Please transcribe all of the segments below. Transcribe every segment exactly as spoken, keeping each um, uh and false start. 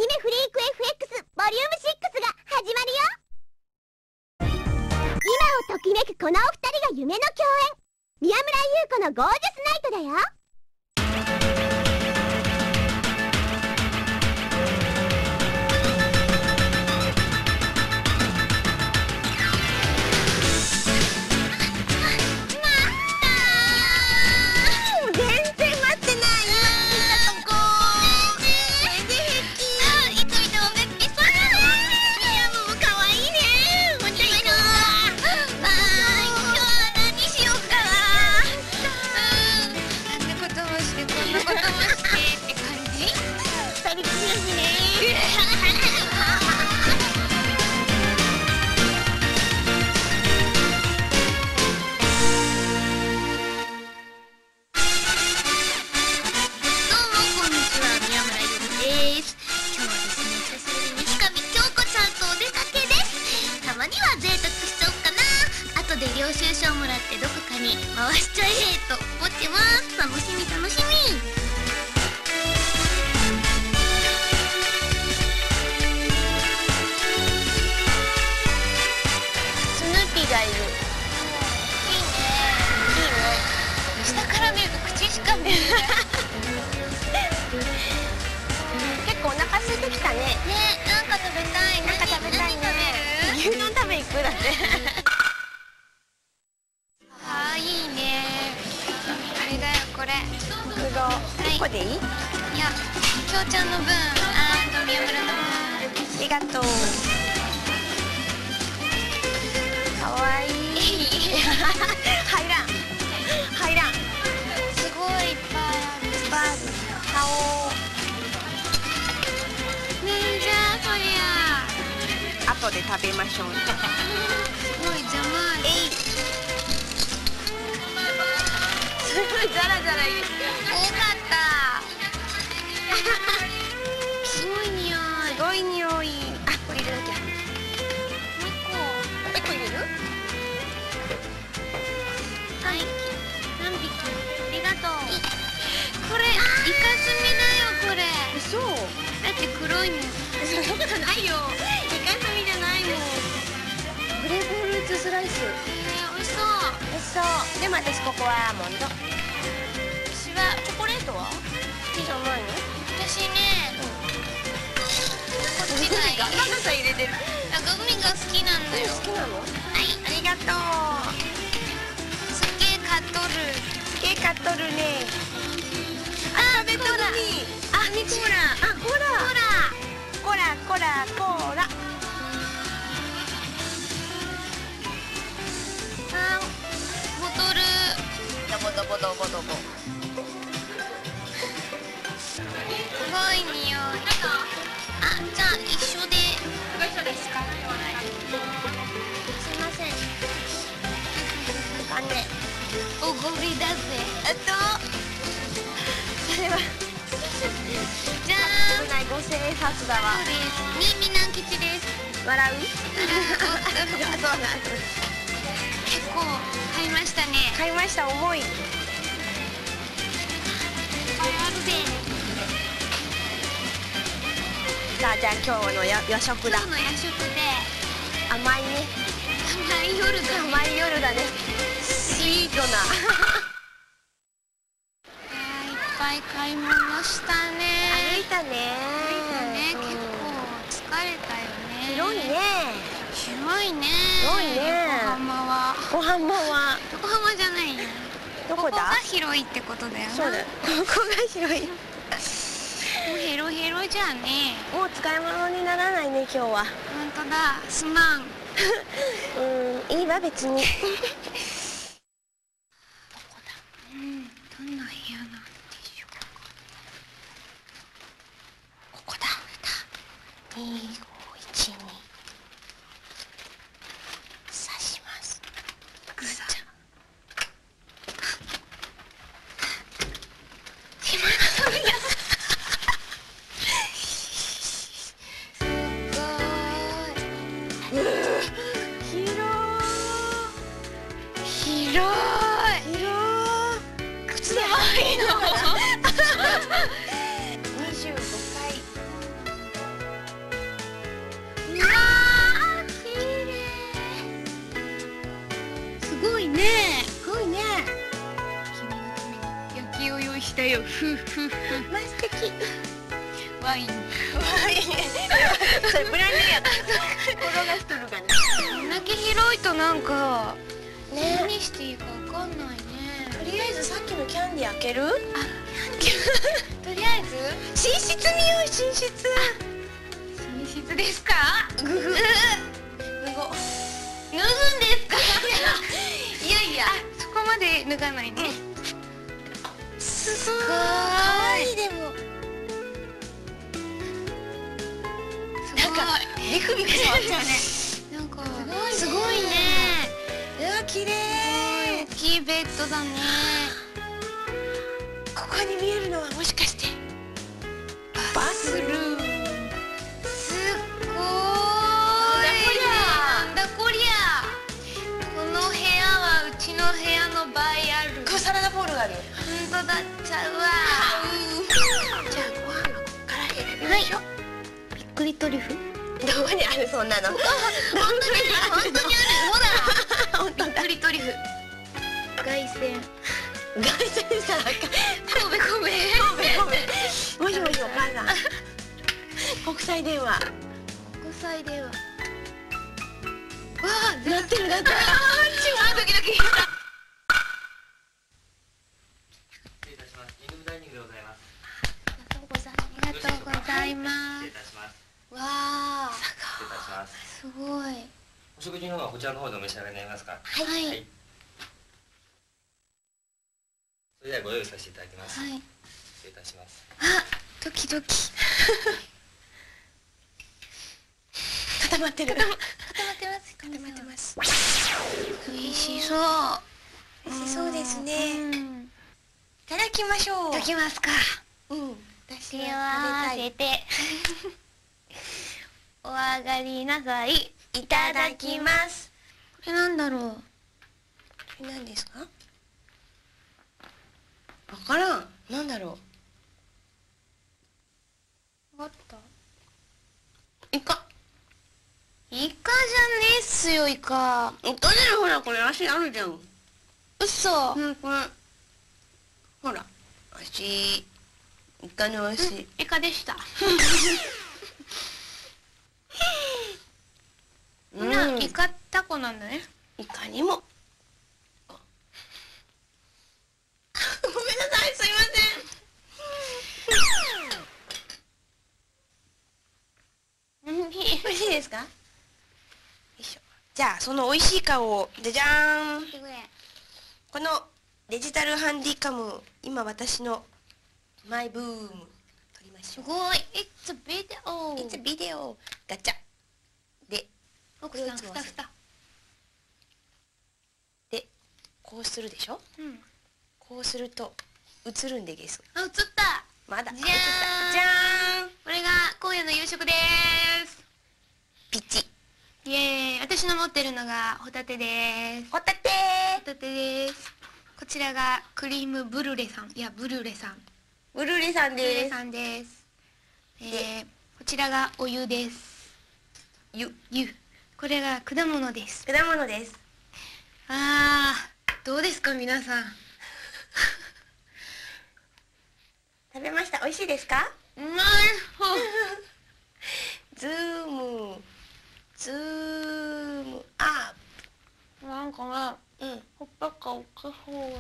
ニメフリーク エフエックス ボリュームシックスが始まるよ。今をときめくこのお二人が夢の共演、宮村優子のゴージャスナイトだよ。 領収書をもらってどこかに回しちゃえと思ってます。楽しみ楽しみ。 スヌーピーがいる。 いいねいいね。下から見ると口しか見えない結構お腹空いてきたね。 ね、なんか食べたい。 なんか食べたいね。牛丼食べ行くだっていっこでいい？いや、きょうちゃんの分、あーと宮村の分。 ありがとう。かわいい。入らん。入らん。 すごいいっぱいある。 いっぱいある。買おう。 ねえ、じゃあそりゃ。 後で食べましょう。 すごい邪魔。 えい。すごいザラザラ入れて。 多かった。すごい匂い。 すごい匂い。あ、これ入れなきゃ。 もう一個。 もう一個入れる？ はい。何匹？ありがとう。これイカスミだよこれ。 そう。 だって黒いもん。 そんなことないよ。イカスミじゃないもん。グレープフルーツスライス。 えー、美味しそう。 美味しそう。でも私ここはアーモンド。 私はチョコレートは？ 好きじゃないの？ 私ね、こっちがいい。 ガサガサ入れてる。 なんか海が好きなんだよ。 好きなの？ はい、ありがとう。すっげえ買っとる。 すげえ買っとるね。あ、食べたのに。あ、にコーラ。あ、コーラ。コーラ。コーラ、コーラ、コーラ。 あ、ボトル。 ドボドボドボドボ。 すごい匂い。あ、じゃあ一緒で。ご一緒ですか？すいません。 あね。 おごりだぜ。 えっと。それは。 じゃ危ない五千円札だわ。 そうです。新見南吉です。 笑う？そうなん。 結構買いましたね。 買いました。重い。 いっぱいあるぜ。 さあ、じゃあ今日の夜食だ。 今日の夜食で甘いね。 甘い夜だね。 甘い夜だね。スイートな。 いっぱい買い物したね。 歩いたね。 歩いたね。結構疲れたよね。 広いね。 広いね。 広いね。 横浜は。 横浜は。 横浜じゃないよ。 どこだ？ ここが広いってことだよな。 そうだよ。ここが広い。 もうヘロヘロじゃねえ。 もう使い物にならないね、今日は。 本当だ。すまん。 うん、いいわ別に。 どこだ。うん、どんな部屋なんでしょうか。 ここだ。二五一に。刺します。 ぐさ。 したよ。ふふふ。 まあ素敵。 ワイン。 それブランデーやった。転がしとるかな。 こんだけ広いとなんかね。 何していいかわかんないね。 とりあえずさっきのキャンディー開ける？ とりあえず寝室見よう、寝室。 寝室ですか？ ぐぐ。脱ごう。 脱ぐんですか？ いやいや。 そこまで脱がないね。 すごい。 可愛いでも。なんかビクビク触っちゃうね。 なんかすごいね。 すごいね。 うわ綺麗。 大きいベッドだね。 ここに見えるのはもしかしてバスルーム。 すっごーい。だこりゃ。この部屋はうちの部屋の倍ある。 こうサラダボウルがあるよ。 本当だっちゃうわ。 じゃあご飯はここから入れるはいでしょ。 びっくりトリュフ。 どこにあるそんなの。 本当にある。本当にある。ほら。 本当だ。 びっくりトリュフ。凱旋。 凱旋したらあかん。 神戸神戸。 ごめんごめん。もしもしお母さん。国際電話。 国際電話。わあ、 なってるなってる。 あー、ドキドキ。 失礼いたします。インドムダイニングでございます。 ありがとうございます。ありがとうございま失礼いたします。 す。わあ、 失礼いたします。 すごい。 お食事の方はこちらの方でお召し上がりになりますか。 はい。 ははいい。 それではご用意させていただきます。 はい。 失礼いたします。 あ、ドキドキ。 固まってる。 固まってます。 固まってます。 美味しそう。 美味しそうですうね。いん。 ただきましょう。 いただきますか。 うん。私ではは、 食べたい。 せて。お上がりなさい。 いただきます。 これなんだろう。 これ何ですか？わからん。なんだろわかった。 う。イカ。 イカじゃねえっすよ、イカ。 イカだよ、ほらこれ足あるじゃん。 嘘。 うん、これ。ほら。足。イカの足。 イカでした。みんな、イカタコなんだね。 いかにも。ごめんなさい、すいません。 うん、いい。 美味しいですか？よいしょ。じゃあその美味しい顔をじゃじゃーん。このデジタルハンディカム、今私のマイブーム撮りましょう。 すごい。It's a video. It's a video. ガチャ。で、 奥さん、ふたふた。 で、こうするでしょ？ うん。 こうすると映るんでゲス。 あ、映った。 まだ。 じゃーん映った。じゃーん。 これが今夜の夕食でーす。 ピチ。 イエーイ。私の持ってるのがホタテでーす。 ホタテホタテでーす。こちらがクリームブルレさん。いや、ブルレさん。 ブルーレさんブルレです。 さんです。えー、こちらがお湯です。 ゆ、 湯。これが果物です。 果物です。 あー、どうですか皆さん。 食べました。美味しいですか？ うまい。 ズーム。ズーム。あなんかね、 ー。うん。 ほっぺが大きそうが。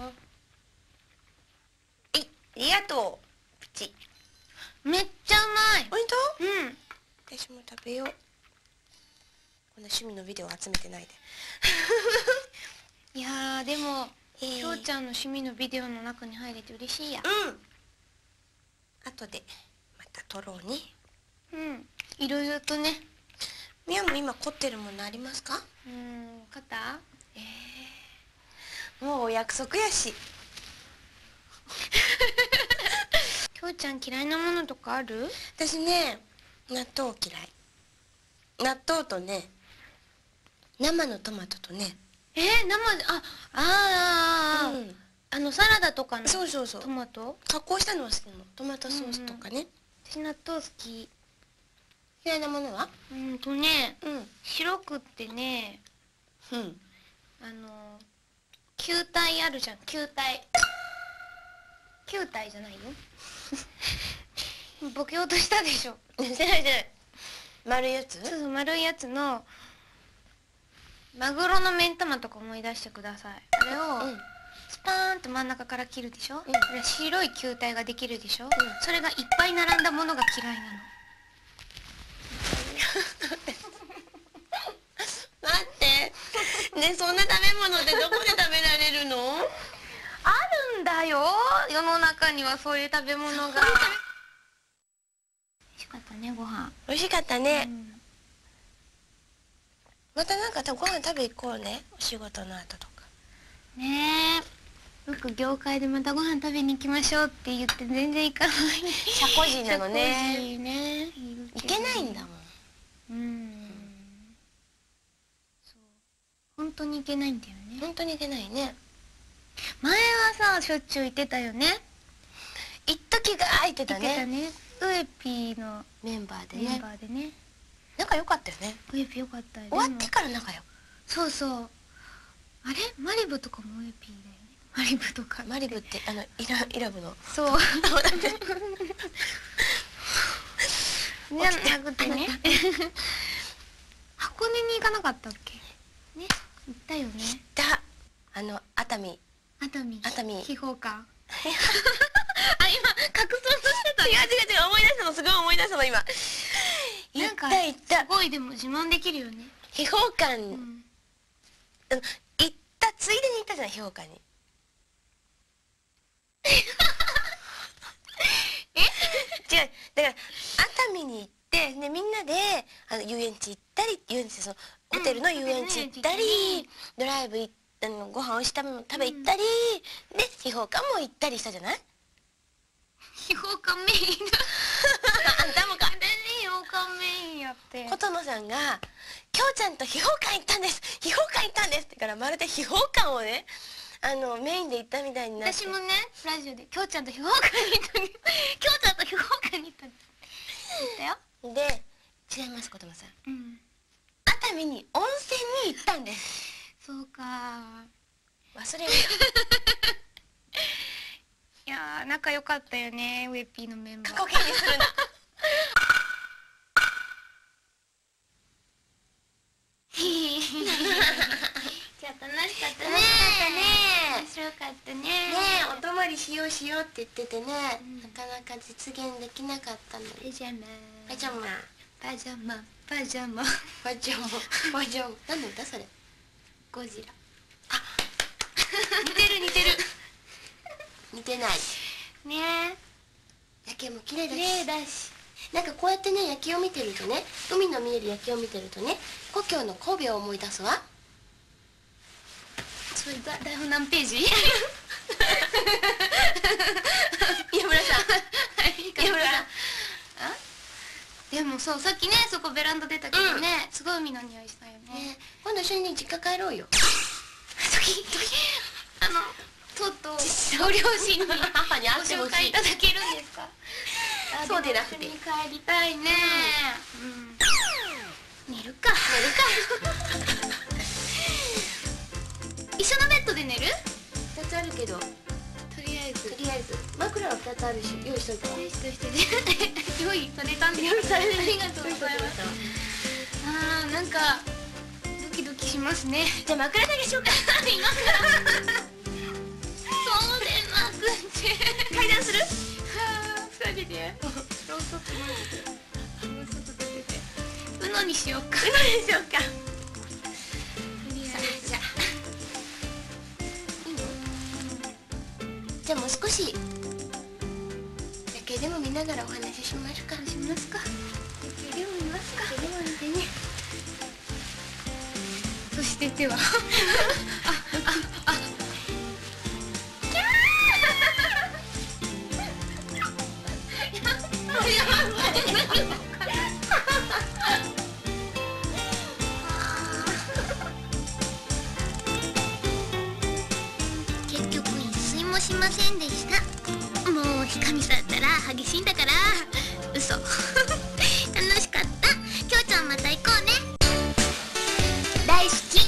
えい、ありがとう。プチ。 めっちゃうまい。 本当？ うん。 私も食べよう。こんな趣味のビデオ集めてないで。 いやー、でも、 えーきょうちゃんの趣味のビデオの中に入れて嬉しいや。 うん。後でまた撮ろうね。 うん。いろいろとね。 みやも今凝ってるものありますか？ うん、肩？ えー、もうお約束やし。 きょうちゃん嫌いなものとかある？ 私ね、納豆嫌い。納豆とね、生のトマトとね。 えー、生で、あ、あーあー、あーうん。 あのサラダとかのそうそうそうト。マト？ 加工したのは好きなの。トマトソースとかね。 私納豆好き。 嫌いなものは？ うんとね、 うん。 白くってね、 うん。 あの球体あるじゃん、球体。 きゅう体じゃないよ。ボケようとしたでしょ。 してないしてない。丸いやつ？ そうそう、丸いやつのマグロの目ん玉とか思い出してください。あれを、うん、スパーンと真ん中から切るでしょ、うん、白い球体ができるでしょ、うん、それがいっぱい並んだものが嫌いなの。 待ってね、そんな食べ物ってどこで食べられるの？ あるんだよ、世の中にはそういう食べ物が。美味しかったね、ご飯。 美味しかったね、うん、またなんかご飯食べ行こうね、お仕事の後とかねえ。よく業界でまたご飯食べに行きましょうって言って全然行かない。 社交人なのね。 社交人ね。 行けないんだもん。 うん、うん、そう本当に行けないんだよね。 本当に行けないね。 前はさ、しょっちゅう行ってたよね。 一時が空いてたね。 行ってたね。ウエピーのメンバーでね。 メンバーでね。 仲良かったよね。 ウエピ良かったよね。 終わってから仲良。 そうそう。あれマリブとかもウエピーだよね。マリブとか。 マリブってあのイライラブの。 そう。じゃなくてね。箱根に行かなかったっけ？ね、行ったよね。 行った。あの熱海。 熱海。 熱海。 秘宝館。あ、今隠そうとしてた。 違う違う違う、思い出したの、すごい思い出したの今。行った行った。 すごいでも自慢できるよね。 秘宝館。うん、あの行ったついでに行ったじゃない、秘宝館に。え？違う、だから熱海に行ってね、みんなであの遊園地行ったり、遊園地、そのホテルの遊園地行ったり、うん、ドライブ行ってあのご飯おいしい食べ物食べ行ったり、うん、で秘宝館も行ったりしたじゃない。 秘宝館メインだ。 あんたもか。 秘宝館メインやって。 琴乃さんが「きょうちゃんと秘宝館行ったんです、秘宝館行ったんです」ってからまるで秘宝館をね、あのメインで行ったみたいになって。 私もね、ラジオで「きょうちゃんと秘宝館に行ったんです」「きょうちゃんと秘宝館に行ったんです」言ったよ。 で、違います琴乃さん、うん、熱海に温泉に行ったんです。 そうか、 忘れるよ。 いやー、仲良かったよね、ウエピーのメンバー。 過去形にするな。 じゃあ楽しかったね。面白かったね。ねえ、お泊まりしようしようって言っててね、うん、なかなか実現できなかったの。 パジャマパジャマパジャマパジャマパジャマパジャマ。何の歌それ？ ゴジラ。 あ、 似てる似てる。 似てないねえ。夜景も綺麗だし、 綺麗だし、 なんかこうやってね、夜景を見てるとね、海の見える夜景を見てるとね、故郷の神戸を思い出すわ。 それだ、台本何ページ？ 岩村さん、岩村さん。あ？ でもそう、さっきね、そこベランダ出たけどね、すごい海の匂いしたよね。 今度一緒に実家帰ろうよ。 あの、とうとうご両親に母に会ってほしい。 ご紹介いただけるんですか？ そうでなくて。 一緒に帰りたいね。寝るか。寝るか。一緒のベッドで寝る？ 二つあるけど。 とりあえず。 とりあえず。枕は二つあるし、用意しといたわ。 用意しといてね。用意されたんで。用意された。ありがとうございます。あー、なんかドキドキしますね。 じゃあ枕投げしようか。 今から。そうでなくて。 階段する？ はあ、二人で。ろうそくの外出てて。うのにしようか。 うのにしようか。 とりあえず。じゃあ。 いいの？じゃあもう少し。夜景でも見ながらお話ししますか。 しますか。夜景でも見ますか。 夜景でも見てね。 そして手は。あ、あ、あ。結局一睡もしませんでした。もうひかみさんったら激しいんだから。嘘。楽しかった。きょうちゃんまた行こうね。大好き。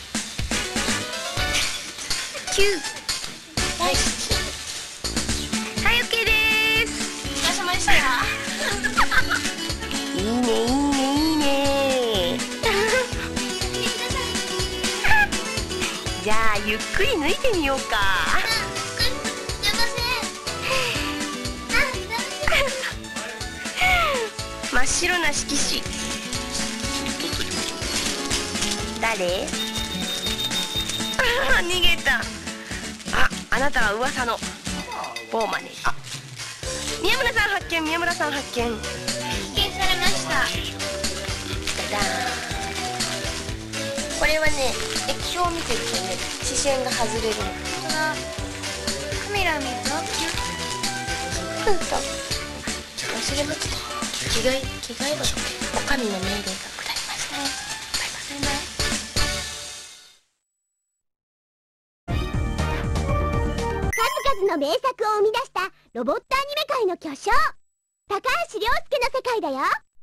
キュー。 大好き。 ゆっくり脱いでみようか。真っ白な色紙。誰？ああ、逃げた。あ、あなたは噂の某マネ。あ、宮村さん発見、宮村さん発見。 発見されました。 だだーん。これはね、液晶を見てるとね、視線が外れるの。 本当だ。カメラ見るとうんと忘れました。着替え、着替えろってお上の命令が下りました。バイバイ。 数々の名作を生み出したロボットアニメ界の巨匠、高橋涼介の世界だよ。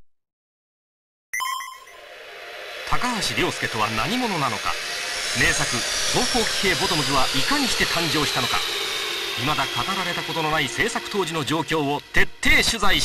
高橋涼介とは何者なのか。名作「東方騎兵ボトムズ」はいかにして誕生したのか。未だ語られたことのない制作当時の状況を徹底取材した。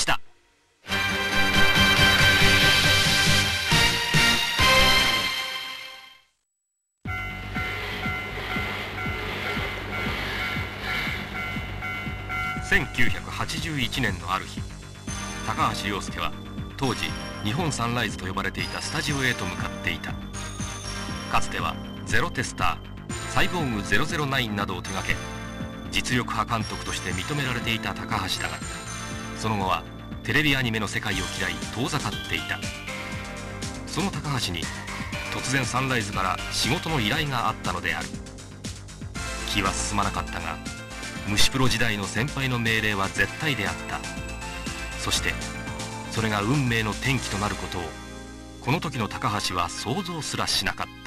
せんきゅうひゃくはちじゅういちねんのある日、高橋涼介は当時日本サンライズと呼ばれていたスタジオへと向かっていた。かつてはゼロテスター、サイボーグゼロゼロナインなどを手掛け、実力派監督として認められていた高橋だが、その後はテレビアニメの世界を嫌い遠ざかっていた。その高橋に突然サンライズから仕事の依頼があったのである。気は進まなかったが、虫プロ時代の先輩の命令は絶対であった。そしてそれが運命の転機となることをこの時の高橋は想像すらしなかった。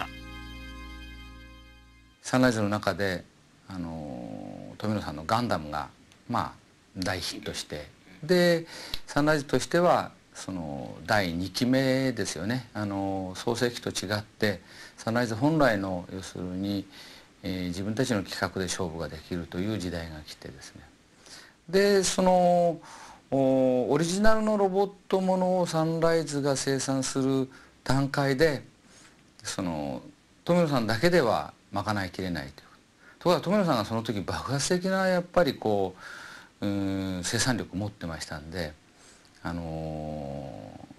サンライズの中であの富野さんのガンダムがまあ大ヒットして、でサンライズとしてはそのだいにきめですよね。あの創世期と違ってサンライズ本来の要するに、えー、自分たちの企画で勝負ができるという時代が来てですね、でそのオリジナルのロボットものをサンライズが生産する段階でその富野さんだけでは賄いきれないという。ところが富野さんがその時爆発的なやっぱりこう、うーん生産力を持ってましたんで、あのー、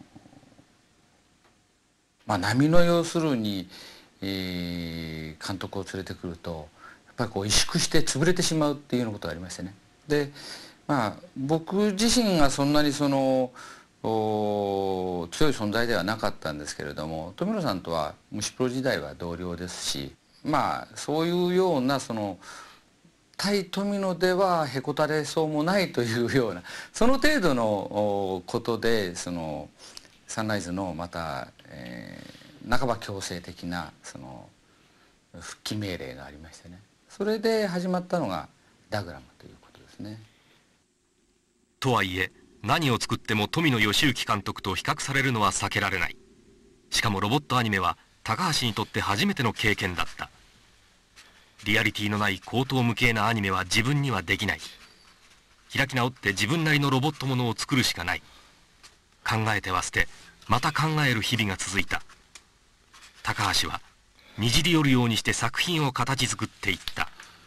まあ波の要するに、えー、監督を連れてくるとやっぱりこう萎縮して潰れてしまうっていうようなことがありましてね。でまあ僕自身がそんなにその強い存在ではなかったんですけれども、富野さんとは虫プロ時代は同僚ですし、まあそういうようなその対富野ではへこたれそうもないというようなその程度のことでそのサンライズのまた、えー、半ば強制的なその復帰命令がありましてね、それで始まったのがダグラムということですね。 とはいえ何を作っても富野義行監督と比較されるのは避けられない。しかもロボットアニメは高橋にとって初めての経験だった。リアリティのない高等無形なアニメは自分にはできない。開き直って自分なりのロボットものを作るしかない。考えては捨て、また考える日々が続いた。高橋はにじり寄るようにして作品を形作っていった。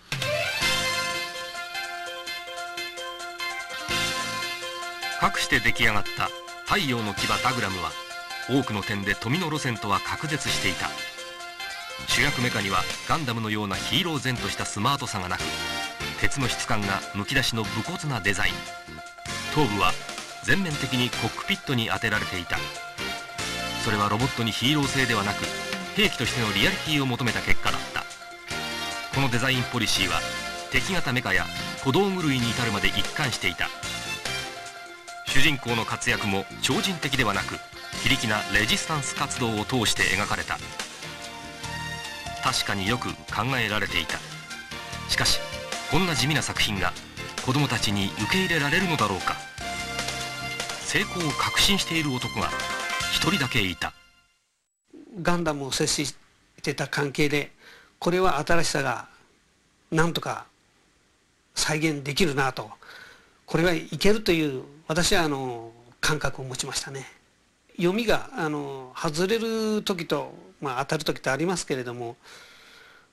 かくして出来上がった太陽の牙ダグラムは多くの点で富野路線とは隔絶していた。主役メカにはガンダムのようなヒーロー然としたスマートさがなく、鉄の質感がむき出しの武骨なデザイン。頭部は全面的にコックピットに当てられていた。それはロボットにヒーロー性ではなく兵器としてのリアリティを求めた結果だった。このデザインポリシーは敵型メカや小道具類に至るまで一貫していた。主人公の活躍も超人的ではなく非力なレジスタンス活動を通して描かれた。確かによく考えられていた。しかしこんな地味な作品が子供たちに受け入れられるのだろうか。成功を確信している男が一人だけいた。 ガンダムを接してた関係でこれは新しさがなんとか再現できるなと、これはいけるという私はあの感覚を持ちましたね。読みがあの外れる時と、まあ、当たる時とありますけれども、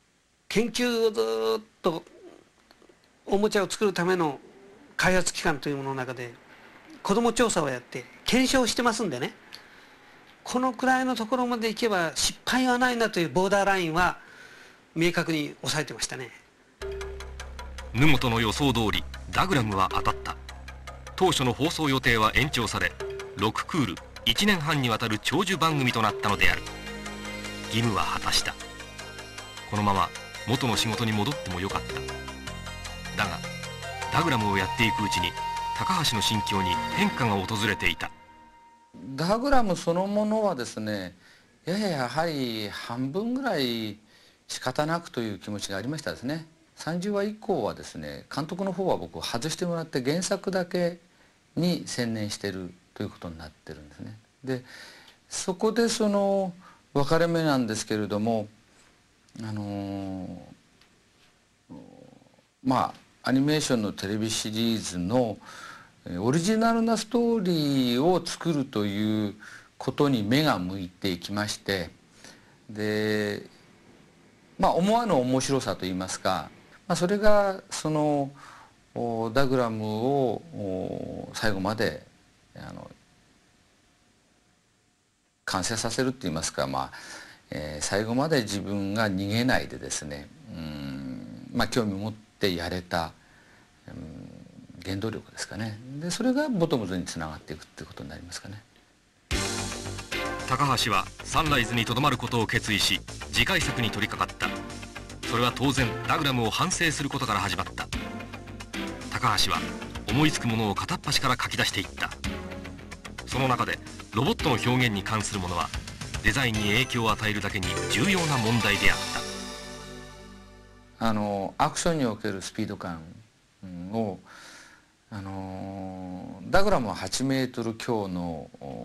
研究をずっとおもちゃを作るための開発機関というものの中で子ども調査をやって検証してますんでね、このくらいのところまでいけば失敗はないなというボーダーラインは明確に抑えてましたね。 沼本の予想通りダグラムは当たった。当初の放送予定は延長され、ろくクールいちねんはんにわたる長寿番組となったのである。義務は果たした。このまま元の仕事に戻ってもよかった。だがダグラムをやっていくうちに高橋の心境に変化が訪れていた。 ダグラムそのものはですね、やややはり半分ぐらい仕方なくという気持ちがありましたですね。さんじゅうわ以降はですね、監督の方は僕外してもらって原作だけに専念してるということになってるんですね。でそこでその分かれ目なんですけれども、あのー、まあアニメーションのテレビシリーズのオリジナルなストーリーを作るということに目が向いていきまして、でまあ思わぬ面白さといいますか、まあ、それがそのダグラムを最後まであの完成させるっていいますか、まあえー、最後まで自分が逃げないでですね、うん、まあ興味を持ってやれた、うん、原動力ですかね。でそれがボトムズにつながっていくっていうことになりますかね。 高橋はサンライズにとどまることを決意し、次回作に取り掛かった。それは当然ダグラムを反省することから始まった。高橋は思いつくものを片っ端から書き出していった。その中でロボットの表現に関するものはデザインに影響を与えるだけに重要な問題であった。 あのアクションにおけるスピード感を、あのダグラムははちメートル強の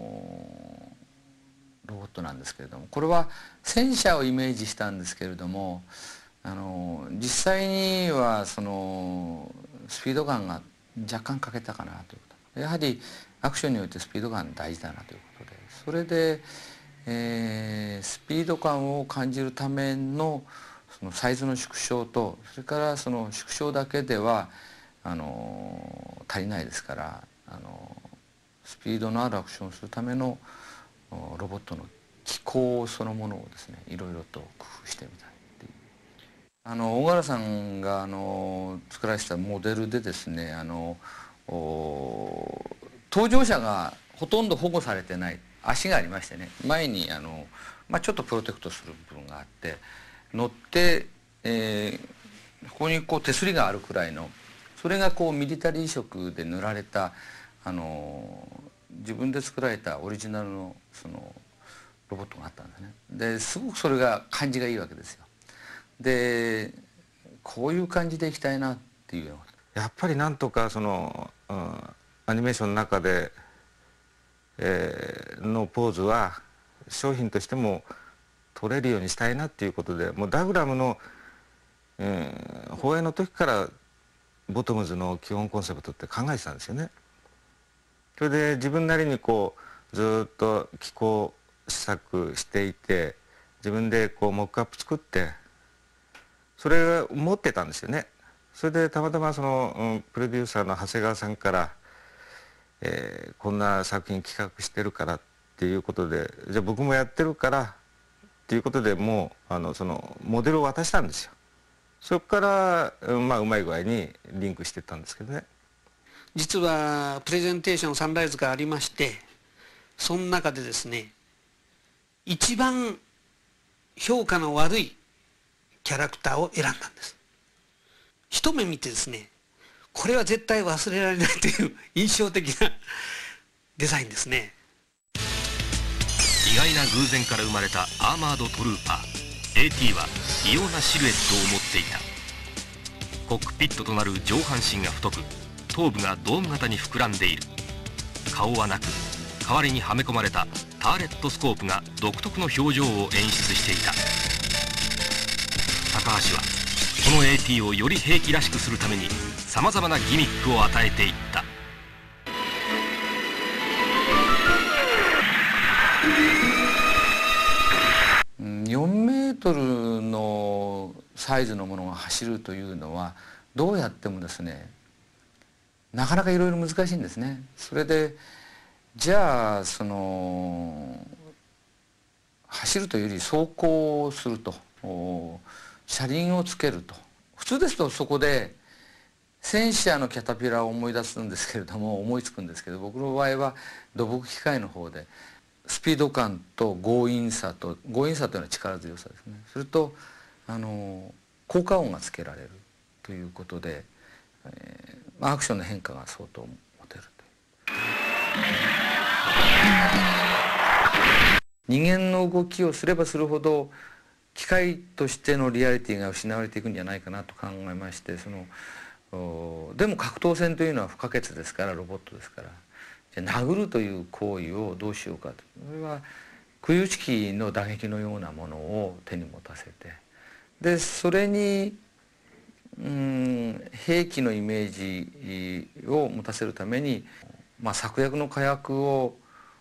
ロボットなんですけれども、これは戦車をイメージしたんですけれども、あの実際にはそのスピード感が若干欠けたかなということ。やはりアクションにおいてスピード感大事だなということで、それで、えー、スピード感を感じるためのそのサイズの縮小と、それからその縮小だけではあの足りないですから、あのスピードのあるアクションをするためのロボットの機構そのものをですね、いろいろと工夫してみたいっていう。あの大柄さんがあの作られたモデルでですね、あの搭乗者がほとんど保護されてない足がありましてね、前にあの、まあ、ちょっとプロテクトする部分があって、乗って、えー、ここにこう手すりがあるくらいの、それがこうミリタリー色で塗られたあの自分で作られたオリジナルのそのロボットがあったんですね。ですごくそれが感じがいいわけですよ。でこういう感じでいきたいなっていうような。 やっぱりなんとかその、うん、アニメーションの中で、えー、のポーズは商品としても取れるようにしたいなっていうことで、もうダグラムの、うん、放映の時からボトムズの基本コンセプトって考えてたんですよね。それで自分なりにこうずっと機構試作していて、自分でこうモックアップ作ってそれを持ってたんですよね。それでたまたまその、うん、プロデューサーの長谷川さんから「えー、こんな作品企画してるから」っていうことで「じゃあ僕もやってるから」っていうことでもうあのそのモデルを渡したんですよ。そこから、うん、まあうまい具合にリンクしていったんですけどね。 実はプレゼンテーションサンライズがありまして、その中でですね、一番評価の悪いキャラクターを選んだんです。一目見てですね、これは絶対忘れられないという印象的なデザインですね。 意外な偶然から生まれたアーマードトルーパー エーティー は異様なシルエットを持っていた。コックピットとなる上半身が太く、頭部がドーム型に膨らんでいる。顔はなく、代わりにはめ込まれたターレットスコープが独特の表情を演出していた。高橋はこの エーティー をより兵器らしくするためにさまざまなギミックを与えていった。 よんメートルのサイズのものが走るというのはどうやってもですねなかなかいろいろ難しいんですね。それでじゃあその走るというより走行すると車輪をつけると、普通ですとそこで戦車のキャタピラーを思い出すんですけれども思いつくんですけど、僕の場合は土木機械の方でスピード感と強引さと強引さというのは力強さですね。それとあの効果音がつけられるということで、えー、アクションの変化が相当持てるという。人間の動きをすればするほど機械としてのリアリティが失われていくんじゃないかなと考えまして、そのでも格闘戦というのは不可欠ですから、ロボットですから、じゃあ殴るという行為をどうしようかと、それは杭打ち機の打撃のようなものを手に持たせて、でそれにうん兵器のイメージを持たせるために、まあ、策略の火薬を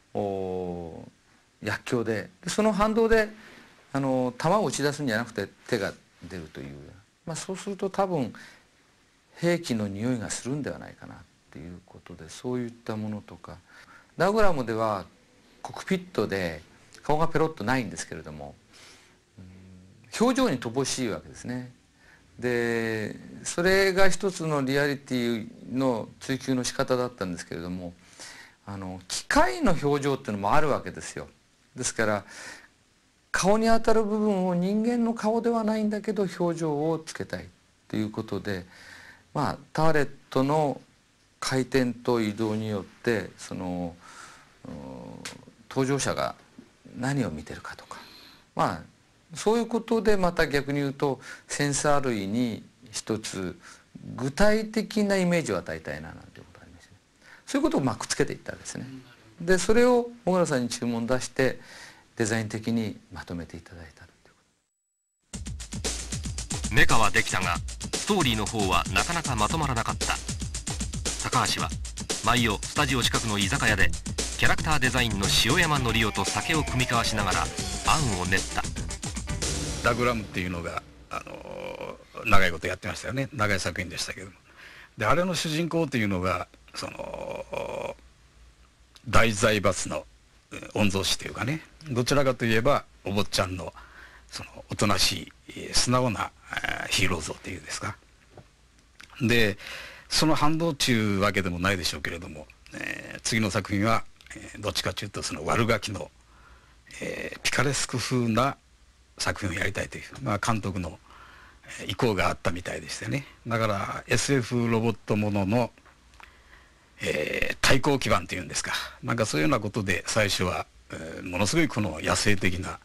薬莢で、でその反動であの弾を打ち出すんじゃなくて手が出るという、まあ、そうすると多分兵器の匂いがするんではないかなっていうことで、そういったものとか、ダグラムではコックピットで顔がペロッとないんですけれども、表情に乏しいわけですね。でそれが一つのリアリティの追求の仕方だったんですけれども、あの機械の表情っていうのもあるわけですよ。ですから顔に当たる部分を人間の顔ではないんだけど表情をつけたいということで、まあターレットの回転と移動によってその搭乗者が何を見てるかとか、まあそういうことでまた逆に言うとセンサー類に一つ具体的なイメージを与えたいななんていうことがありまして、ね、そういうことをまあくっつけていったんですね。でそれを小倉さんに注文出してデザイン的にまとめていただいたということ。 メカはできたがストーリーの方はなかなかまとまらなかった。高橋は毎夜スタジオ近くの居酒屋でキャラクターデザインの塩山則夫と酒を酌み交わしながら案を練った。 ダグラムっていうのが、あのー、長いことやってましたよね。長い作品でしたけども、であれの主人公っていうのがその大財閥の御曹司というかね、どちらかといえばお坊ちゃんのそのおとなしい素直なヒーロー像というんですか。でその反動というわけでもないでしょうけれども、えー、次の作品は、えー、どっちかというとその悪ガキの、えー、ピカレスク風な作品をやりたいという、まあ、監督の意向があったみたいでしてね。だから エスエフ ロボットものの、えー、対抗基盤というんですか、なんかそういうようなことで最初は、えー、ものすごいこの野生的な、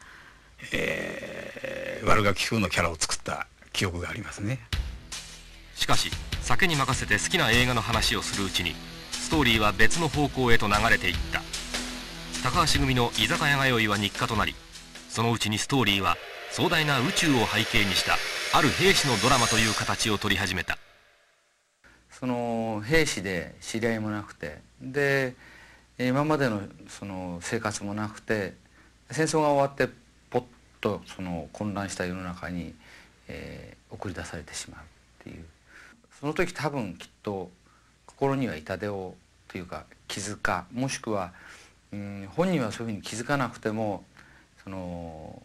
えー、悪ガキ風のキャラを作った記憶がありますね。 しかし酒に任せて好きな映画の話をするうちにストーリーは別の方向へと流れていった。高橋組の居酒屋通いは日課となり、そのうちにストーリーは壮大な宇宙を背景にしたある兵士のドラマという形を取り始めた。 その兵士で知り合いもなくて、で今までのその生活もなくて、戦争が終わってポッとその混乱した世の中に、えー、送り出されてしまうっていう、その時多分きっと心には痛手をというか気づか、もしくは、うん、本人はそういうふうに気づかなくてもその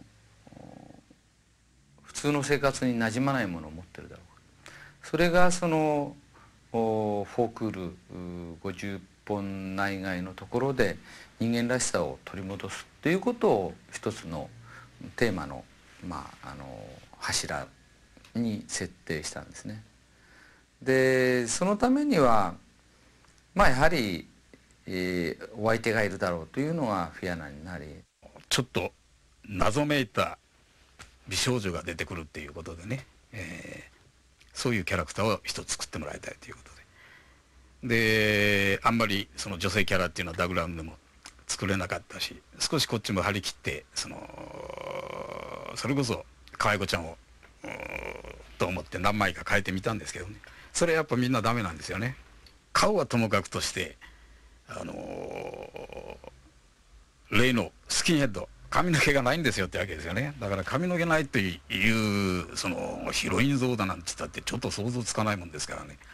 普通の生活に馴染まないものを持ってるだろう。それがそのフォークールごじゅっぽん内外のところで人間らしさを取り戻すということを一つのテーマの、まあ、あの柱に設定したんですね。でそのためにはまあやはり、えー、お相手がいるだろうというのがフィアナになり、 ちょっと謎めいた美少女が出てくるっていうことでね、えーそういうキャラクターを一つ作ってもらいたいということで、であんまりその女性キャラっていうのはダグラムでも作れなかったし、少しこっちも張り切ってそのそれこそ可愛い子ちゃんをと思って何枚か変えてみたんですけどね、それやっぱみんなダメなんですよね。顔はともかくとしてあのー、例のスキンヘッド髪の毛がないんですよってわけですよね。だから髪の毛ないっていうそのヒロイン像だなんて言ったってちょっと想像つかないもんですからね。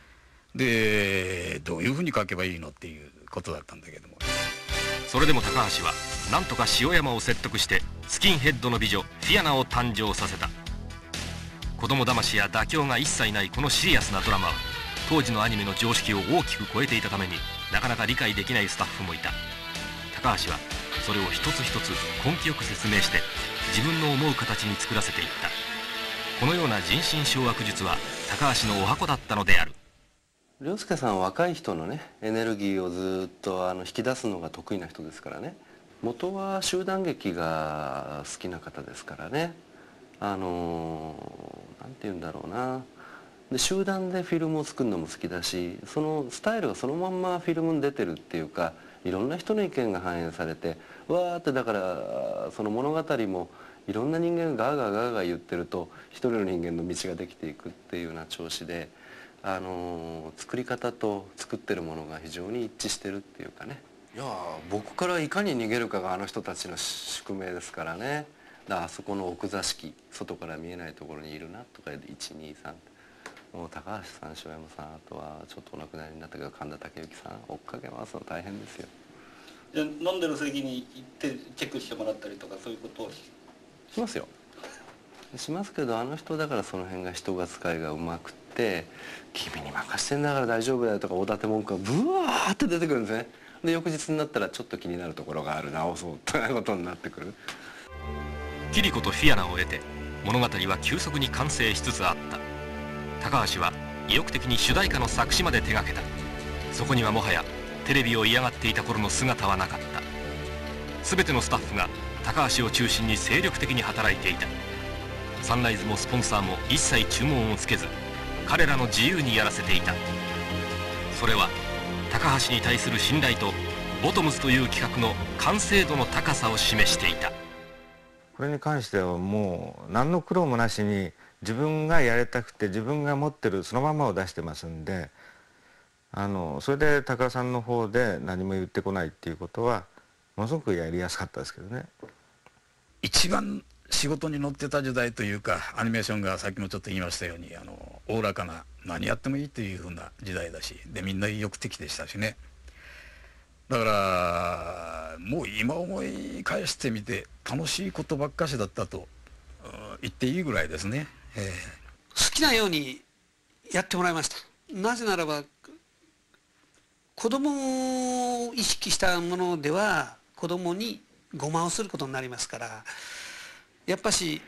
でどういうふうに描けばいいのっていうことだったんだけども、 それでも高橋はなんとか塩山を説得してスキンヘッドの美女フィアナを誕生させた。子供騙しや妥協が一切ないこのシリアスなドラマは当時のアニメの常識を大きく超えていたためになかなか理解できないスタッフもいた。高橋はそれを一つ一つ根気よく説明して自分の思う形に作らせていった。このような人心掌握術は高橋の十八番だったのである。 凌介さんは若い人のねエネルギーをずっとあの引き出すのが得意な人ですからね。元は集団劇が好きな方ですからね。あのなんて言うんだろうな、で集団でフィルムを作るのも好きだし、そのスタイルがそのまんまフィルムに出てるっていうか、いろんな人の意見が反映されてわーって、だからその物語もいろんな人間がガーガーガーガー言ってると一人の人間の道ができていくっていうような調子で、あの作り方と作ってるものが非常に一致してるっていうかね。いや僕からいかに逃げるかがあの人たちの宿命ですからね。だからあそこの奥座敷、外から見えないところにいるなとかでいちにさん、もう高橋さん、塩山さん、あとはちょっとお亡くなりになったけど神田武之さん追っかけ回すの大変ですよ。 じゃあ飲んでる席に行ってチェックしてもらったりとかそういうことをしますよ。しますけど、あの人だからその辺が人扱いがうまくて「君に任せてんだから大丈夫だよ」とか大立て文句がブワーって出てくるんですね。で翌日になったらちょっと気になるところがある、直そうということになってくる。 キリコとフィアナを得て物語は急速に完成しつつあった。高橋は意欲的に主題歌の作詞まで手がけた。そこにはもはやテレビを嫌がっていた頃の姿はなかった。全てのスタッフが高橋を中心に精力的に働いていた。サンライズもスポンサーも一切注文をつけず彼らの自由にやらせていた。それは高橋に対する信頼とボトムズという企画の完成度の高さを示していた。 これに関してはもう何の苦労もなしに自分がやりたくて自分が持ってるそのままを出してますんで、あのそれで高田さんの方で何も言ってこないっていうことはものすごくやりやすかったですけどね。 一番仕事に乗ってた時代というか、アニメーションがさっきもちょっと言いましたようにあのおおらかな何やってもいいっていうふうな時代だし、でみんな意欲的でしたしね。だからもう今思い返してみて楽しいことばっかしだったと言っていいぐらいですね。えー、好きなようにやってもらいました。なぜならば子供を意識したものでは子供にごまをすることになりますから、やっぱし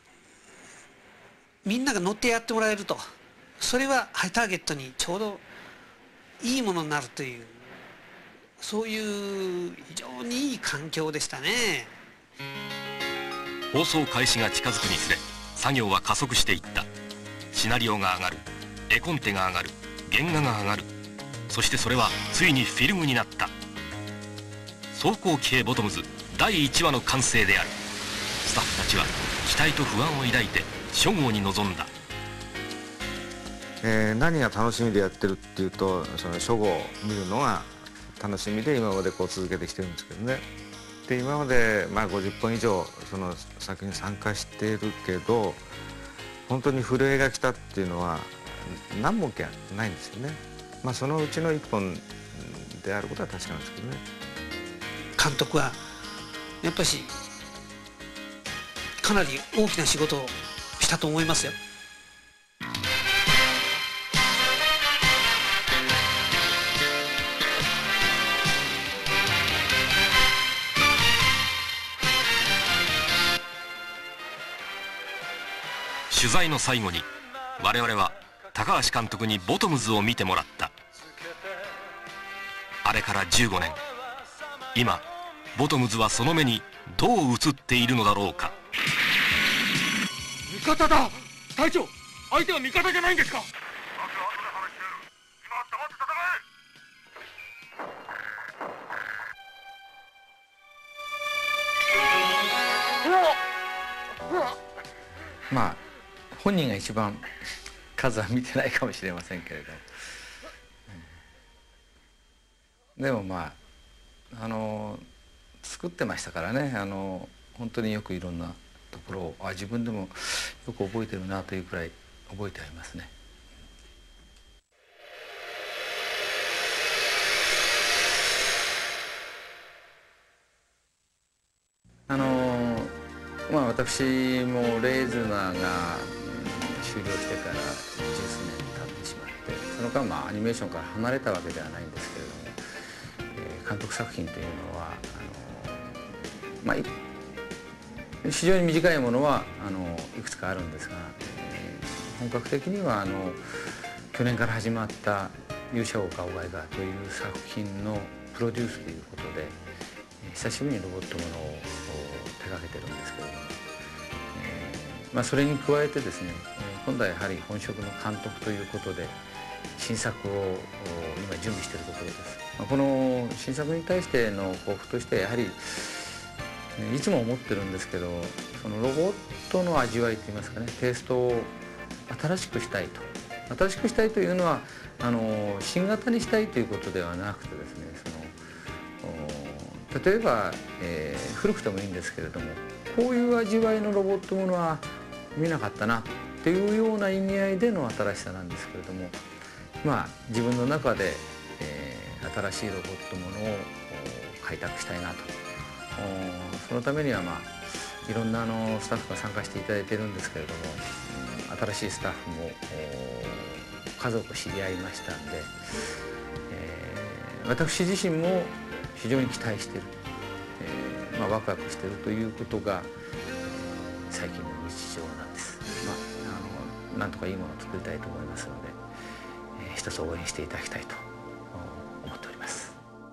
みんなが乗ってやってもらえると、それはハイターゲットにちょうどいいものになるという、そういう非常にいい環境でしたね。 放送開始が近づくにつれ作業は加速していった。シナリオが上がる、絵コンテが上がる、原画が上がる、そしてそれはついにフィルムになった。走行騎兵ボトムズだいいちわの完成である。スタッフたちは期待と不安を抱いて初号に臨んだ。 えー、何が楽しみでやってるっていうと、その初号を見るのが楽しみで今までこう続けてきてるんですけどね。で今までまあごじゅっぽん以上その作品に参加しているけど、本当に震えが来たっていうのは何本かないんですよね。まあそのうちのいっぽんであることは確かなんですけどね。 監督はやっぱしかなり大きな仕事をしたと思いますよ。 取材の最後に我々は高橋監督にボトムズを見てもらった。あれからじゅうごねん、今ボトムズはその目にどう映っているのだろうか。 味方だ隊長、相手は味方じゃないんですか。 まあ本人が一番数は見てないかもしれませんけれど、でもまああの作ってましたからね、あの本当によくいろんなところをあ自分でもよく覚えてるなというくらい覚えてありますね。あのまあ私もレーズナーが、うん、終了してから十数年経ってしまって、その間まあアニメーションから離れたわけではないんですけれども、えー、監督作品というのはあのまあ非常に短いものはあのいくつかあるんですが、えー、本格的にはあの去年から始まった「勇者王ガオガイガー」という作品のプロデュースということで、久しぶりにロボットものを手がけてるんですけれども、えーまあ、それに加えてですね、今度はやはり本職の監督ということで新作を今準備しているところです。まあ、この新作に対しての抱負としてやはりいつも思ってるんですけど、そのロボットの味わいといいますかね、テイストを新しくしたいと。新しくしたいというのはあの新型にしたいということではなくてですね、その例えば、えー、古くてもいいんですけれども、こういう味わいのロボットものは見なかったなっていうような意味合いでの新しさなんですけれども、まあ自分の中で、えー、新しいロボットものを開拓したいなと。そのためには、まあ、いろんなあのスタッフが参加していただいているんですけれども、新しいスタッフも数多く知り合いましたんで、えー、私自身も非常に期待している、えーまあ、ワクワクしているということが、えー、最近の日常なんです。まあ、あのなんとかいいものを作りたいと思いますので、えー、一つ応援していただきたいと思っております。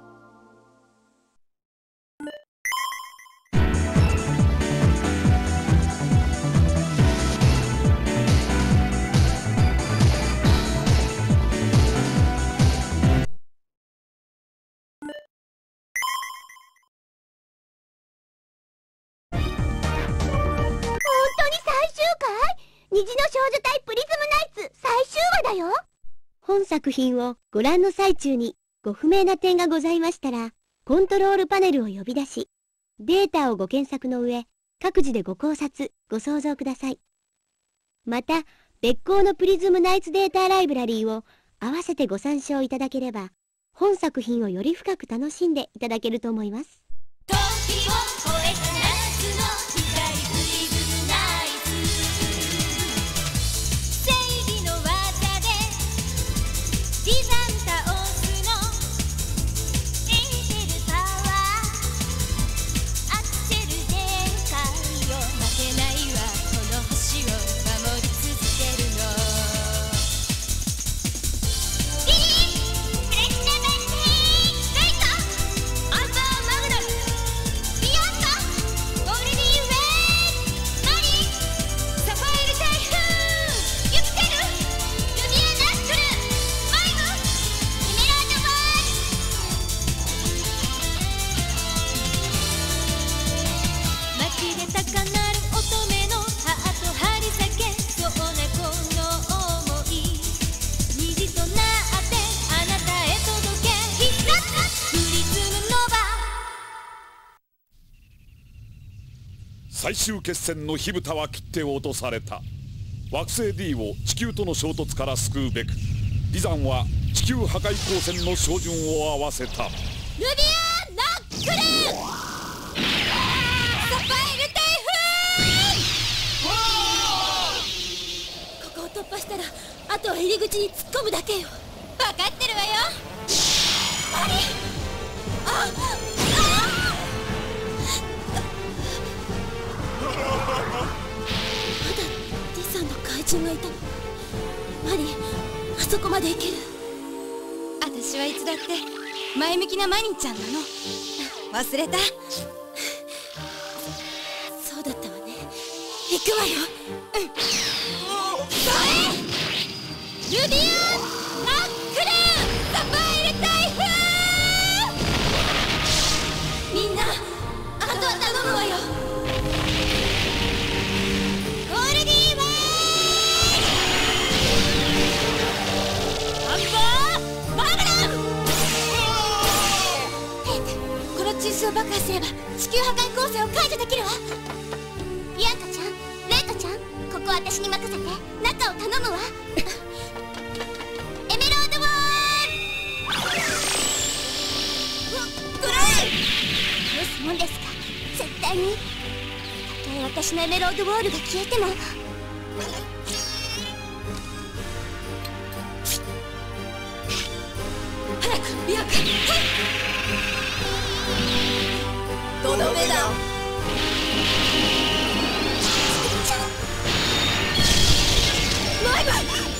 虹の少女隊プリズムナイツ最終話だよ。本作品をご覧の最中にご不明な点がございましたら、コントロールパネルを呼び出し、データをご検索の上、各自でご考察、ご想像ください。また、別行のプリズムナイツデータライブラリーを合わせてご参照いただければ、本作品をより深く楽しんでいただけると思います。時を超えた夏の光プリズムナイツ、正義の技でヴィザン倒すの、エンジェルパワーアクセル全開よ、負けないわこの星を守り続けるの。ビープレステベンティレイトアルファマグナムビヨンドゴールディーウェイマリーサファイル台風ユピテルルミエナックルマイムエメラルドバース、街で高鳴る乙女のハート張り裂けそうなこの想い、虹となってあなたへ届け、必殺プリズムノバ。 最終決戦の火蓋は切って落とされた。惑星 D を地球との衝突から救うべく、ビザンは地球破壊光線の照準を合わせた。 ルビアノックルサファイル台風、ここを突破したらあとは入り口に突っ込むだけよ。分かってるわよ。マリああまだディさんの怪人がいたの。マリあそこまで行ける。私はいつだって前向きなマリンちゃんなの。忘れた。そうだったわね。行くわよ。うんそれルビアンノックルサファイル台風、みんなあとは頼むわよ。ゴールディーウェイアンバーマグナム、この中枢爆破すれば地球破壊光線を解除できるわ。ビアンカちゃん、レイトちゃん、ここは私に任せて中を頼むわ。エメロードボール。うっ、くらえ。どうすもんですか。絶対にたとえ私のエメロードボールが消えても。早くビアンカ。はい、とどめだ。マイブ。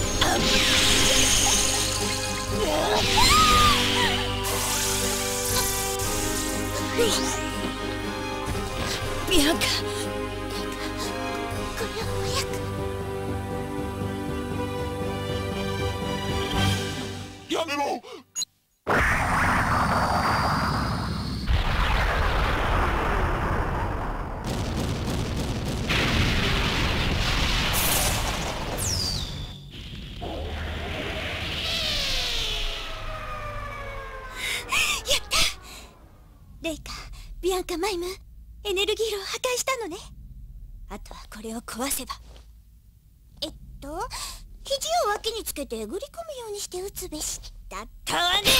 ビアンカ、これを早く。 やめろ。 レイカ、ビアンカ、マイム、エネルギー炉を破壊したのね。あとはこれを壊せば。えっと肘を脇につけてえぐり込むようにして撃つべしだったわね。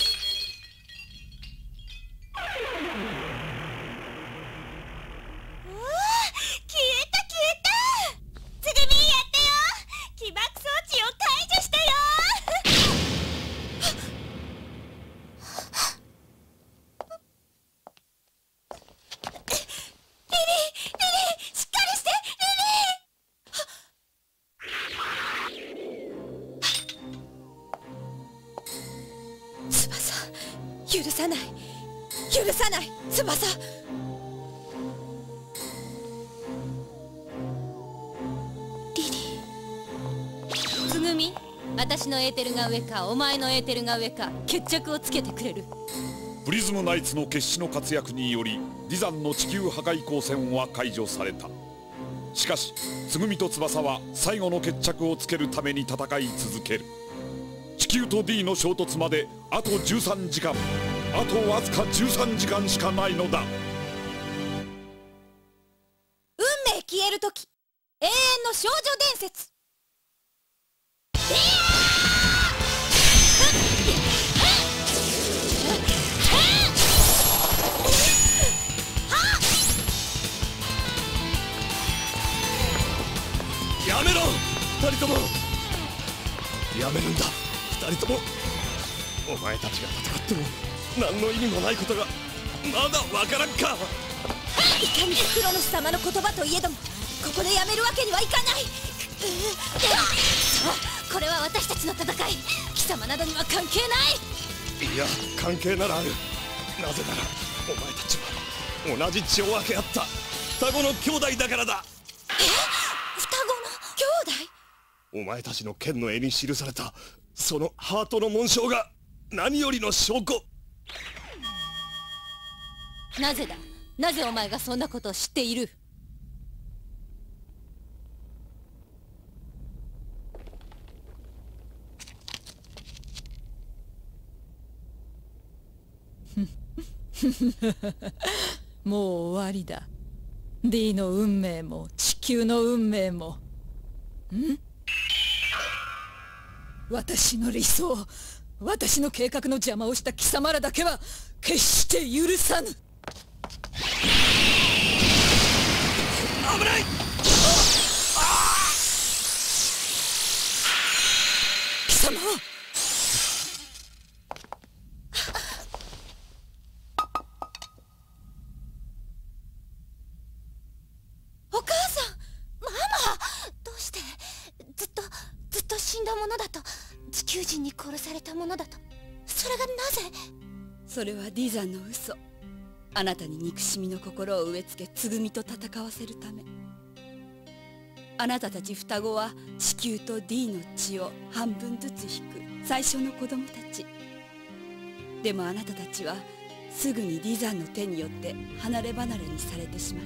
うわ、消えた消えた。つぐみやってよ。起爆装置を解除してよ。許さない、許さない、翼。リリー。 つぐみ、私のエーテルが上かお前のエーテルが上か決着をつけてくれる。 プリズムナイツの決死の活躍によりディザンの地球破壊光線は解除された。しかしつぐみと翼は最後の決着をつけるために戦い続ける。地球と D の衝突まであとじゅうさんじかん、あとわずかじゅうさんじかんしかないのだ。 運命消える時、永遠の少女伝説。 やめろ、二人ともやめるんだ。二人とも、お前たちが戦っても何の意味もないことがまだわからんか。 いかにクロノス様の言葉といえどもここでやめるわけにはいかない。これは私たちの戦い、貴様などには関係ない。 いや、関係ならある。なぜならお前たちは同じ血を分け合った双子の兄弟だからだ。 え、双子の兄弟？ お前たちの剣の絵に記されたそのハートの紋章が何よりの証拠。 なぜだ、なぜお前がそんなことを知っている？もう終わりだ。 D の運命も地球の運命も。ん？私の理想、私の計画の邪魔をした貴様らだけは決して許さぬ。危ない！貴様！ お母さん、ママ、どうして？ずっとずっと死んだものだと、地球人に殺されたものだと、それがなぜ？ それはディザンの嘘。あなたに憎しみの心を植え付け、つぐみと戦わせるため。あなたたち双子は地球と D の血を半分ずつ引く最初の子供たち。でもあなたたちはすぐにディザンの手によって離れ離れにされてしまった。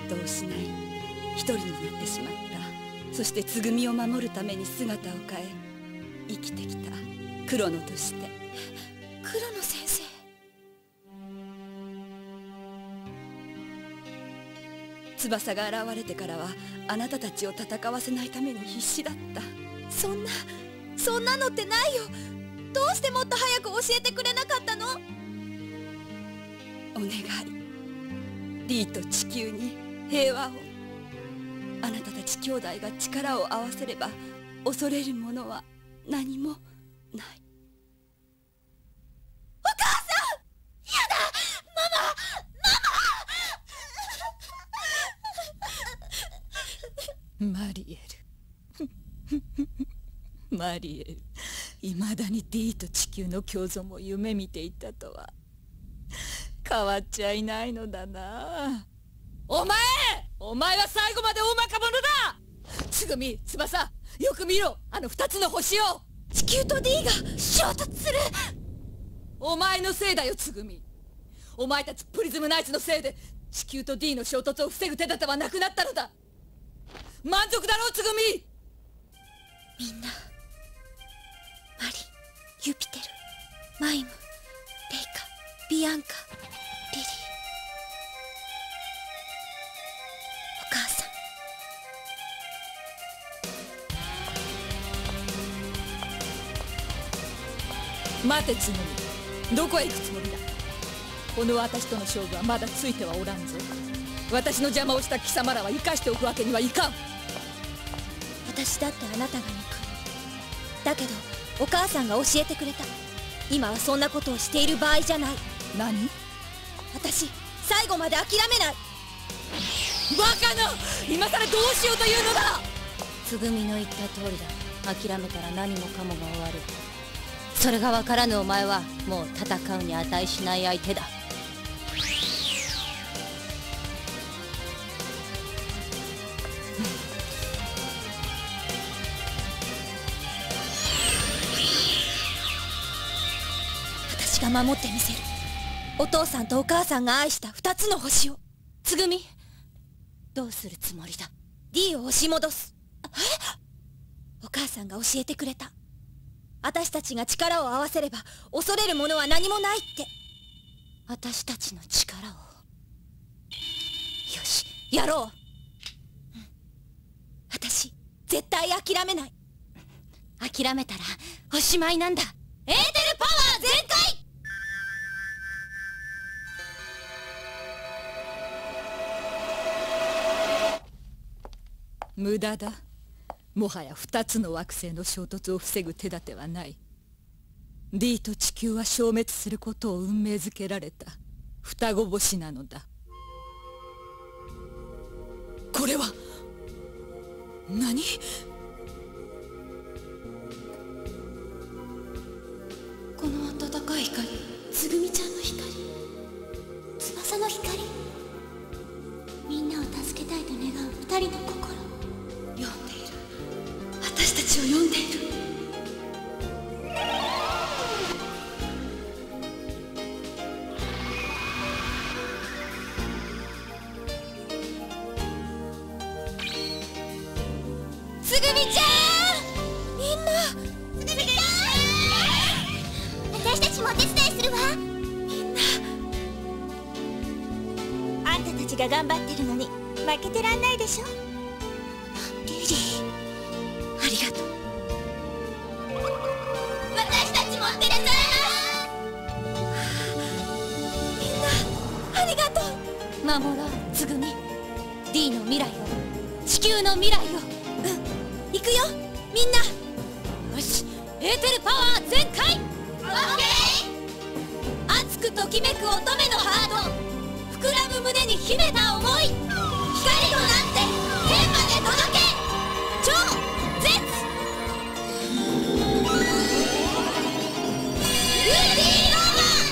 人を失い一人になってしまった。そしてつぐみを守るために姿を変え生きてきた黒野として。 黒野先生。 翼が現れてからはあなたたちを戦わせないために必死だった。 そんなそんなのってないよ。どうしてもっと早く教えてくれなかったの？ お願い、リーと地球に平和を。あなたたち兄弟が力を合わせれば恐れるものは何もない。 お母さん！やだ！ママ！マリエルマリエル、いまだに D と地球の共存も夢見ていたとは変わっちゃいないのだな。お前お前は最後まで大まか者だ。つぐみ、翼、よく見ろ、あの二つの星を。 地球と D が衝突する。 お前のせいだよ、つぐみ。お前たちプリズムナイツのせいで地球と D の衝突を防ぐ手立てはなくなったのだ。満足だろう、つぐみ。 みんな、マリ、ユピテル、マイム、レイカ、ビアンカ、リリー。お母さん。 待て、つぐみ、どこへ行くつもりだ。この私との勝負はまだついてはおらんぞ。私の邪魔をした貴様らは生かしておくわけにはいかん。 私だってあなたが憎い。だけどお母さんが教えてくれた。今はそんなことをしている場合じゃない。 何？ 私最後まで諦めない。 バカな！今さらどうしようというのだ。 つぐみの言った通りだ。諦めたら何もかもが終わる。それが分からぬお前はもう戦うに値しない相手だ。私が守ってみせる。お父さんとお母さんが愛した二つの星を。つぐみ、どうするつもりだ？ D を押し戻す。え？お母さんが教えてくれた。私たちが力を合わせれば恐れるものは何もないって。私たちの力を。よし、やろう。うん、私絶対諦めない。諦めたらおしまいなんだ。エーテルパワー全開。 無駄だ。もはや二つの惑星の衝突を防ぐ手立てはない。 D と地球は消滅することを運命づけられた双子星なのだ。これは何？ この温かい光、つぐみちゃんの光、翼の光。みんなを助けたいと願う二人の心、読んでいる。私たちを読んでいる。つぐみちゃん、みんな。つぐみちゃん、私たちもお手伝いするわ。みんな。あんたたちが頑張ってるのに負けてらんないでしょ。リリー、ありがとう。私たちも手伝います。みんなありがとう。守ろう、つぐみ。 D の未来を、地球の未来を。うん、行くよみんな。よし、エーテルパワー全開。オッケー。熱くときめく乙女のハート、膨らむ胸に秘めた思い、光となって天まで届け。超絶ウーディーローマン。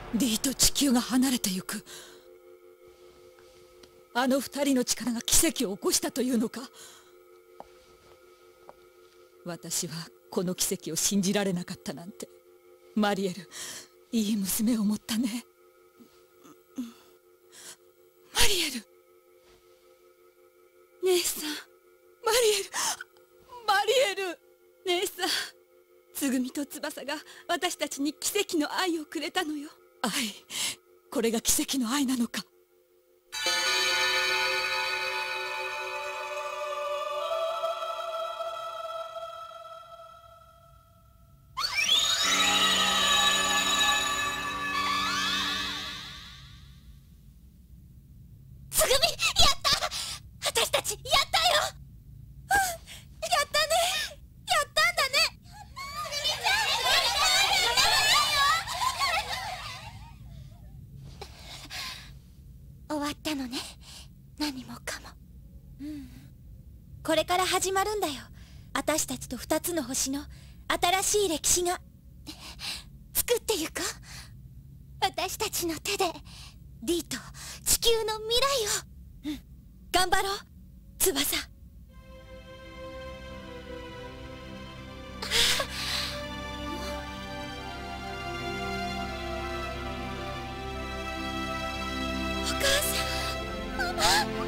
D と地球が離れてゆく。あの二人の力が奇跡を起こしたというのか。私はこの奇跡を信じられなかったなんて。マリエル、いい娘を持ったね。マリエル、 姉さん。 マリエル、マリエル。 姉さん、つぐみと翼が私たちに奇跡の愛をくれたのよ。 愛、これが奇跡の愛なのか。 つぐみ、やった！私たちやったよ！うん、やったね！やったんだね！つぐみちゃん！終わったのね。何もかも。うん。これから始まるんだよ。私たちと二つの星の新しい歴史が。作ってゆこう。私たちの手で D と地球の未来を。うん。頑張ろう、翼。お母さん、ママ。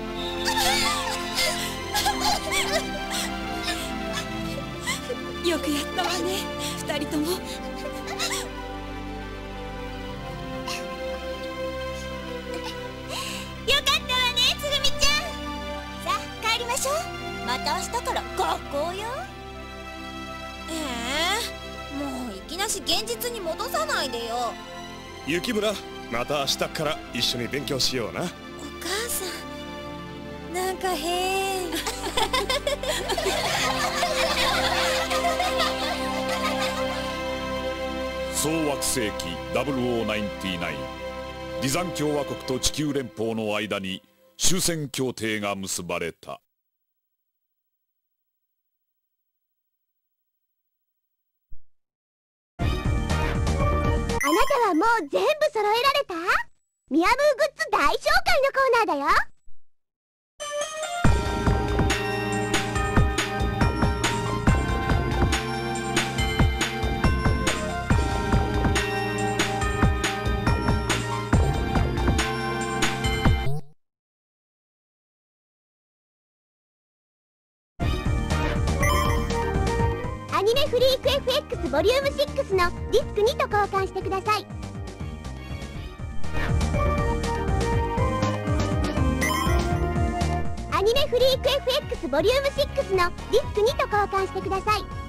よくやったわね、二人とも。 よかったわね、つぐみちゃん。さあ帰りましょう。また明日から学校よ。ええ、もういきなし現実に戻さないでよ。 雪村、また明日から一緒に勉強しような。 お母さん、なんか変。 総惑星機ダブルオーナインティナイン、ディザン共和国と地球連邦の間に終戦協定が結ばれた。 あなたはもう全部揃えられた？ミヤムーグッズ大紹介のコーナーだよ。アニメフリーク エフエックス ボリュームシックスのディスクにと交換してください。アニメフリーク エフエックス ボリュームシックスのディスクにと交換してください。